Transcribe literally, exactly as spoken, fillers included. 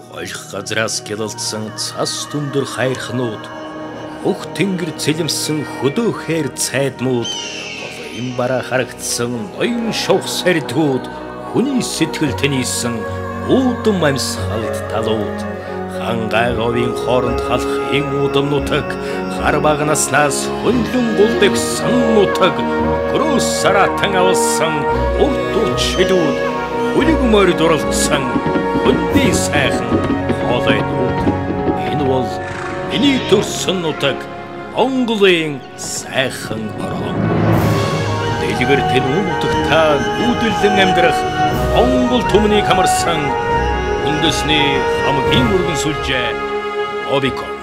Голх газраас гялалдсан цас дүндэр хайрхнууд, хөх тэнгэр цэлэмсэн хөдөө хээр цайдмууд, голын бараа харагдсан ноён шовх сардгууд, хүний сэтгэл тэнийсэн үүдэн амьсгалд талууд, хангайговын хооронд халахын удам нутаг, хар багнаснаас хөндлөн гулдэгсэн нутаг, гөрөөс саратан авалсан урт урт шилүүд, хүлэг морь дурлцсан хүндий сайхан хоолой нүүд. Энэ бол миний төрсөн нутаг, Монголын сайхан орон. Дэлгэр тэнүү нутагтаа нүүдэлэн амьдрах Монгол түмнийг хамарсан үндэсний хамгийн өргөн сүлжээ MobiCom.